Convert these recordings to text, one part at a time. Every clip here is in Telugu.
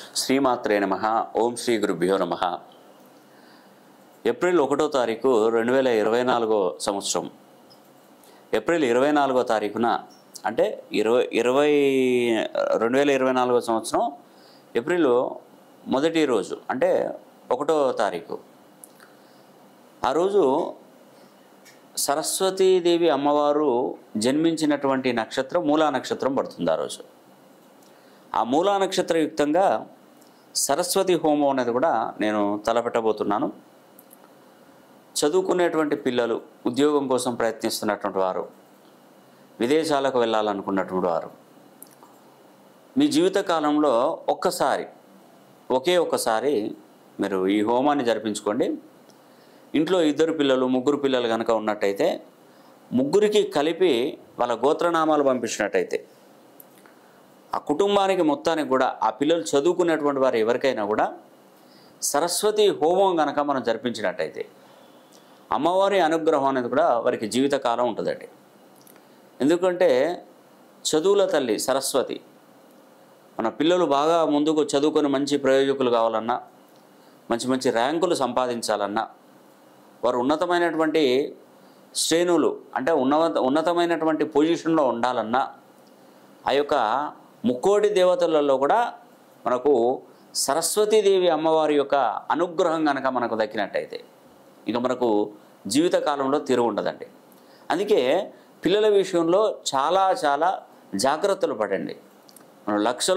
శ్రీమాత్రే నమః. ఓం శ్రీ గురుభ్యో నమః. ఏప్రిల్ 1వ తారీఖు 2024 సంవత్సరం. ఏప్రిల్ 24వ తారీఖున అంటే 2024 సంవత్సరం ఏప్రిల్ మొదటి రోజు అంటే 1వ తారీఖు. ఆ రోజు సరస్వతీదేవి అమ్మవారు జన్మించినటువంటి నక్షత్రం మూలా నక్షత్రం పడుతుంది. ఆ రోజు ఆ మూలా నక్షత్రయుక్తంగా సరస్వతి హోమం అనేది కూడా నేను తలపెట్టబోతున్నాను. చదువుకునేటువంటి పిల్లలు, ఉద్యోగం కోసం ప్రయత్నిస్తున్నటువంటి వారు, విదేశాలకు వెళ్ళాలనుకున్నటువంటి వారు, మీ జీవితకాలంలో ఒకే ఒక్కసారి మీరు ఈ హోమాన్ని జరిపించుకోండి. ఇంట్లో 2 పిల్లలు 3 పిల్లలు కనుక ఉన్నట్టయితే ముగ్గురికి కలిపి వాళ్ళ గోత్రనామాలు పంపించినట్టయితే ఆ కుటుంబానికి మొత్తానికి కూడా ఆ పిల్లలు చదువుకునేటువంటి వారు ఎవరికైనా కూడా సరస్వతి హోమం కనుక మనం జరిపించినట్టయితే అమ్మవారి అనుగ్రహం అనేది కూడా వారికి జీవితకాలం ఉంటుందండి. ఎందుకంటే చదువుల తల్లి సరస్వతి. మన పిల్లలు బాగా ముందుకు చదువుకొని మంచి ప్రయోజకులు కావాలన్నా, మంచి మంచి ర్యాంకులు సంపాదించాలన్నా, వారు ఉన్నతమైనటువంటి శ్రేణులు అంటే ఉన్నతమైనటువంటి పొజిషన్లో ఉండాలన్నా ఆ యొక్క ముక్కోటి దేవతలలో కూడా మనకు సరస్వతీదేవి అమ్మవారి యొక్క అనుగ్రహం కనుక మనకు దక్కినట్టయితే ఇక మనకు జీవితకాలంలో తిరుగు ఉండదండి. అందుకే పిల్లల విషయంలో చాలా జాగ్రత్తలు పడండి. మనం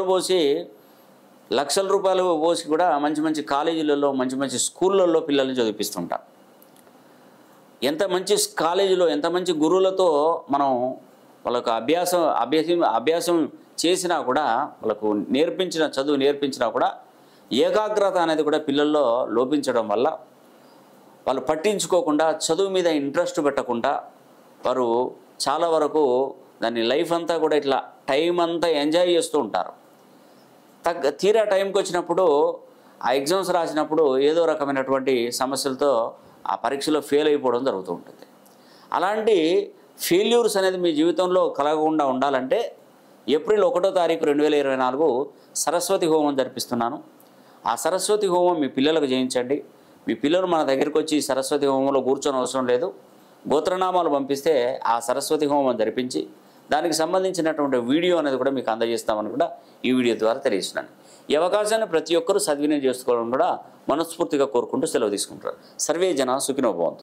లక్షల రూపాయలు పోసి కూడా మంచి మంచి కాలేజీలలో మంచి మంచి స్కూళ్ళల్లో పిల్లల్ని చదివిపిస్తుంటాం. ఎంత మంచి కాలేజీలో ఎంత మంచి గురువులతో మనం వాళ్ళకు అభ్యాసం చేసినా కూడా, వాళ్ళకు చదువు నేర్పించినా కూడా ఏకాగ్రత అనేది కూడా పిల్లల్లో లోపించడం వల్ల వాళ్ళు పట్టించుకోకుండా చదువు మీద ఇంట్రెస్ట్ పెట్టకుండా వారు చాలా వరకు దాన్ని లైఫ్ అంతా కూడా ఇట్లా టైం అంతా ఎంజాయ్ చేస్తూ ఉంటారు. తీరా టైంకి వచ్చినప్పుడు ఆ ఎగ్జామ్స్ రాసినప్పుడు ఏదో రకమైనటువంటి సమస్యలతో ఆ పరీక్షలో ఫెయిల్ అయిపోవడం జరుగుతూ ఉంటుంది. అలాంటి ఫెయిల్యూర్స్ అనేది మీ జీవితంలో కలగకుండా ఉండాలంటే ఏప్రిల్ 1వ తారీఖు 2024 సరస్వతి హోమం జరిపిస్తున్నాను. ఆ సరస్వతి హోమం మీ పిల్లలకు చేయించండి. మీ పిల్లలు మన దగ్గరికి వచ్చి సరస్వతి హోమంలో కూర్చొని అవసరం లేదు. గోత్రనామాలు పంపిస్తే ఆ సరస్వతి హోమం జరిపించి దానికి సంబంధించినటువంటి వీడియో అనేది కూడా మీకు అందజేస్తామని కూడా ఈ వీడియో ద్వారా తెలియజేస్తున్నాను. ఈ అవకాశాన్ని ప్రతి ఒక్కరూ సద్వినియోగం చేసుకోవడం కూడా మనస్ఫూర్తిగా కోరుకుంటూ సెలవు తీసుకుంటారు. సర్వే జన సుఖినో భవంతు.